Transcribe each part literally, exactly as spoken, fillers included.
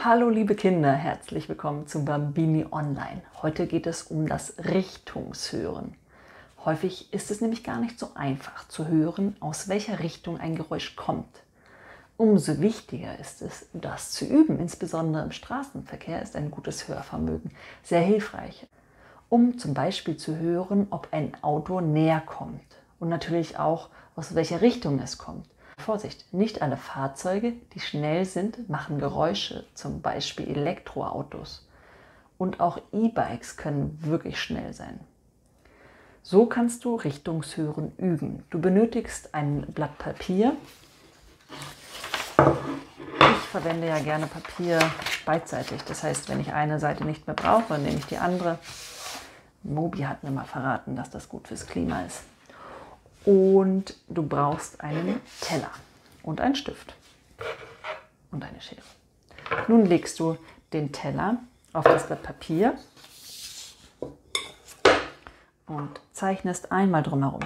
Hallo liebe Kinder, herzlich willkommen zum Bambini Online. Heute geht es um das Richtungshören. Häufig ist es nämlich gar nicht so einfach zu hören, aus welcher Richtung ein Geräusch kommt. Umso wichtiger ist es, das zu üben. Insbesondere im Straßenverkehr ist ein gutes Hörvermögen sehr hilfreich, um zum Beispiel zu hören, ob ein Auto näher kommt und natürlich auch, aus welcher Richtung es kommt. Vorsicht, nicht alle Fahrzeuge, die schnell sind, machen Geräusche, zum Beispiel Elektroautos. Und auch E-Bikes können wirklich schnell sein. So kannst du Richtungshören üben. Du benötigst ein Blatt Papier. Ich verwende ja gerne Papier beidseitig. Das heißt, wenn ich eine Seite nicht mehr brauche, nehme ich die andere. Mobi hat mir mal verraten, dass das gut fürs Klima ist. Und du brauchst einen Teller und einen Stift und eine Schere. Nun legst du den Teller auf das Blatt Papier und zeichnest einmal drumherum.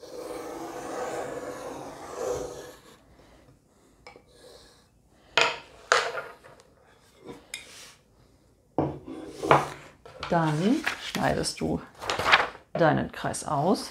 Dann schneidest du deinen Kreis aus.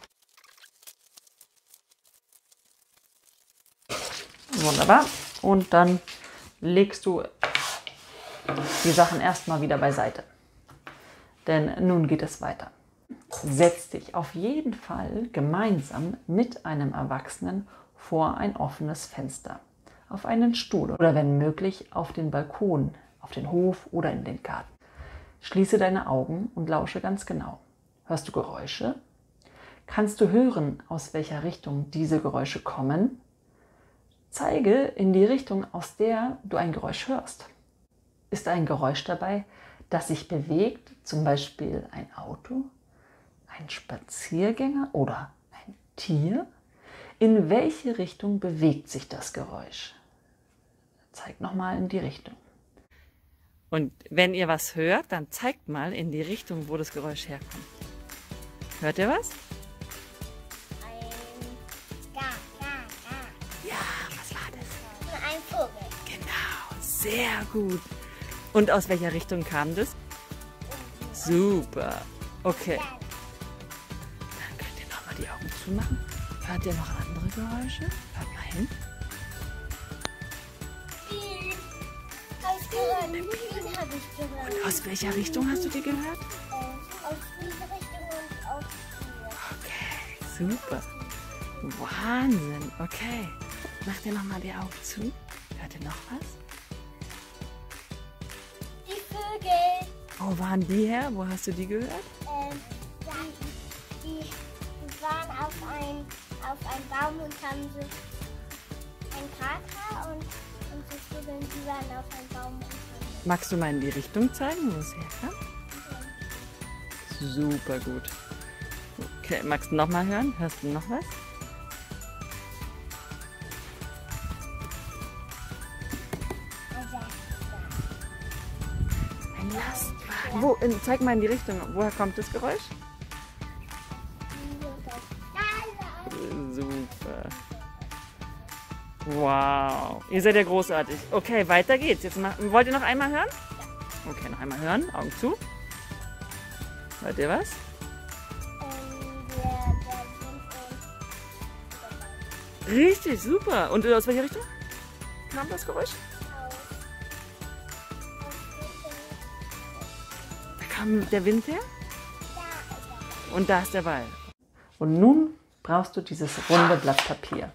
Wunderbar. Und dann legst du die Sachen erstmal wieder beiseite. Denn nun geht es weiter. Setz dich auf jeden Fall gemeinsam mit einem Erwachsenen vor ein offenes Fenster, auf einen Stuhl oder wenn möglich auf den Balkon, auf den Hof oder in den Garten. Schließe deine Augen und lausche ganz genau. Hörst du Geräusche? Kannst du hören, aus welcher Richtung diese Geräusche kommen? Zeige in die Richtung, aus der du ein Geräusch hörst. Ist ein Geräusch dabei, das sich bewegt, zum Beispiel ein Auto, ein Spaziergänger oder ein Tier? In welche Richtung bewegt sich das Geräusch? Zeig nochmal in die Richtung. Und wenn ihr was hört, dann zeigt mal in die Richtung, wo das Geräusch herkommt. Hört ihr was? Sehr gut. Und aus welcher Richtung kam das? Super. Okay. Dann könnt ihr nochmal die Augen zumachen. Hört ihr noch andere Geräusche? Hört mal hin. Den habe ich gehört. Und aus welcher Richtung hast du die gehört? Äh, aus dieser Richtung und aus hier. Okay, super. Wahnsinn. Okay. Macht ihr nochmal die Augen zu. Hört ihr noch was? Vögel. Wo waren die her? Wo hast du die gehört? Ähm, die, die waren auf ein, auf einen Baum und haben so ein Kater und, und die Vögel, die waren auf einen Baum. Und haben Magst du mal in die Richtung zeigen, wo es herkam? ja. Super gut. Okay, magst du noch mal hören? Hörst du noch was? Lastwagen. Wo, in, zeig mal in die Richtung. Woher kommt das Geräusch? Super. Wow. Ihr seid ja großartig. Okay, weiter geht's. Jetzt mal, wollt ihr noch einmal hören? Okay, noch einmal hören. Augen zu. Hört ihr was? Ähm, der, der Wind und Richtig, super. Und aus welcher Richtung kam das Geräusch? Da kam der Wind her? Und da ist der Ball. Und nun brauchst du dieses runde Blatt Papier.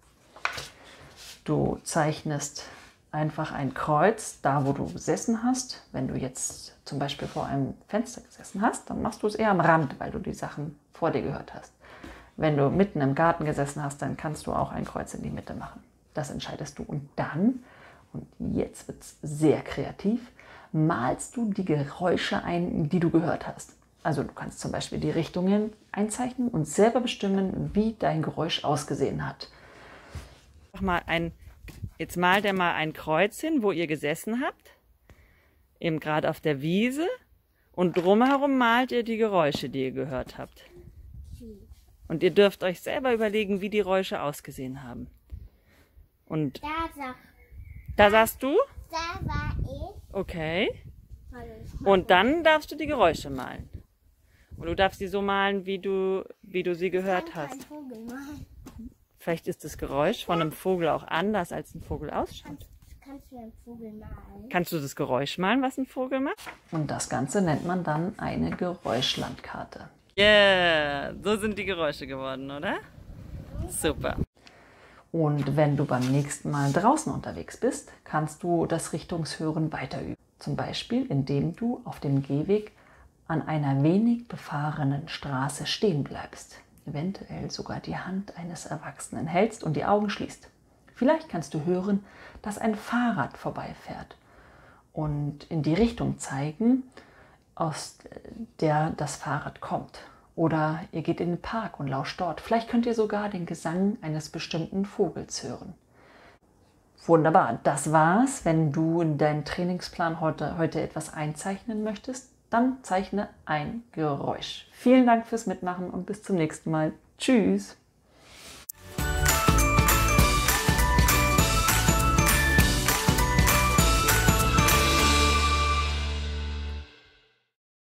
Du zeichnest einfach ein Kreuz, da wo du gesessen hast. Wenn du jetzt zum Beispiel vor einem Fenster gesessen hast, dann machst du es eher am Rand, weil du die Sachen vor dir gehört hast. Wenn du mitten im Garten gesessen hast, dann kannst du auch ein Kreuz in die Mitte machen. Das entscheidest du. Und dann, und jetzt wird es sehr kreativ, malst du die Geräusche ein, die du gehört hast. Also du kannst zum Beispiel die Richtungen einzeichnen und selber bestimmen, wie dein Geräusch ausgesehen hat. Mach mal ein, jetzt malt er mal ein Kreuz hin, wo ihr gesessen habt. Eben gerade auf der Wiese. Und drumherum malt ihr die Geräusche, die ihr gehört habt. Und ihr dürft euch selber überlegen, wie die Geräusche ausgesehen haben. Und da, sag, da saßt du? da war ich. Okay. Weil es Und dann darfst du die Geräusche malen. Und du darfst sie so malen, wie du, wie du sie gehört kann kein hast. Vogel machen. Vielleicht ist das Geräusch von einem Vogel auch anders, als ein Vogel ausschaut. Kannst, kannst du einen Vogel malen? Kannst du das Geräusch malen, was ein Vogel macht? Und das Ganze nennt man dann eine Geräuschlandkarte. Yeah, so sind die Geräusche geworden, oder? Super. Und wenn du beim nächsten Mal draußen unterwegs bist, kannst du das Richtungshören weiter üben. Zum Beispiel, indem du auf dem Gehweg an einer wenig befahrenen Straße stehen bleibst. Eventuell sogar die Hand eines Erwachsenen hältst und die Augen schließt. Vielleicht kannst du hören, dass ein Fahrrad vorbeifährt und in die Richtung zeigen, aus der das Fahrrad kommt. Oder ihr geht in den Park und lauscht dort. Vielleicht könnt ihr sogar den Gesang eines bestimmten Vogels hören. Wunderbar, das war's. Wenn du in deinen Trainingsplan heute, heute etwas einzeichnen möchtest, dann zeichne ein Geräusch. Vielen Dank fürs Mitmachen und bis zum nächsten Mal. Tschüss!